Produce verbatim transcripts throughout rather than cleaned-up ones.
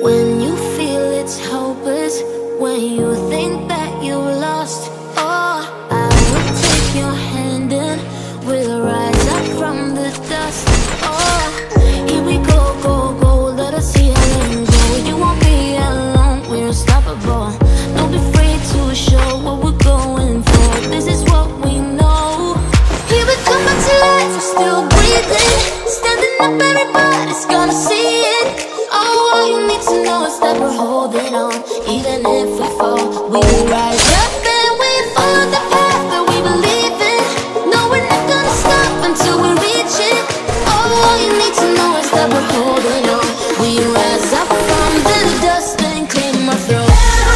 When you feel it's hopeless, when you think that you lost, oh, I will take your hand and we'll rise up from the dust. Oh, here we go, go, go, let us heal and go. You won't be alone, we're unstoppable. Don't be afraid to show what we're going for. This is what we know. Here we come back to life, we're still breathing. Standing up, everybody's gonna see it. Oh, all you need to know is that we're holding on. Even if we fall, we will rise up and we follow the path that we believe in. No, we're not gonna stop until we reach it. Oh, all you need to know is that we're holding on. We rise up from the dust and clear my throat.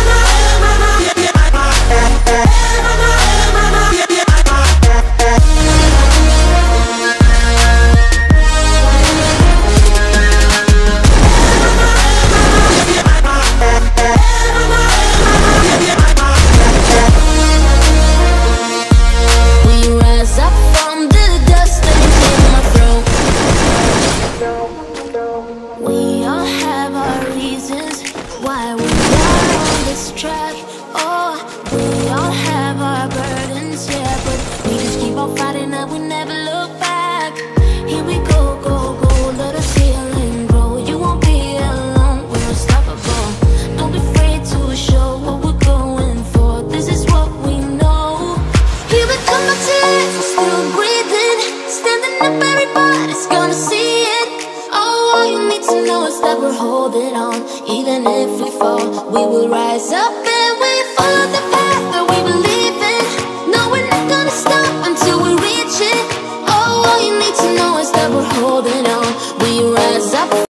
We all have our reasons why we are on this track. Oh, we all have our burdens, yeah, but we just keep on fighting and we never look back. Here we go, go, go, let us heal and grow. You won't be alone, we're unstoppable. Don't be afraid to show what we're going for. This is what we know. Here we come back to life, we're still breathing. Standing up, everybody's gonna see it. All you need to know is that we're holding on. Even if we fall, we will rise up and we follow the path that we believe in. No, we're not gonna stop until we reach it. Oh, all you need to know is that we're holding on. We rise up.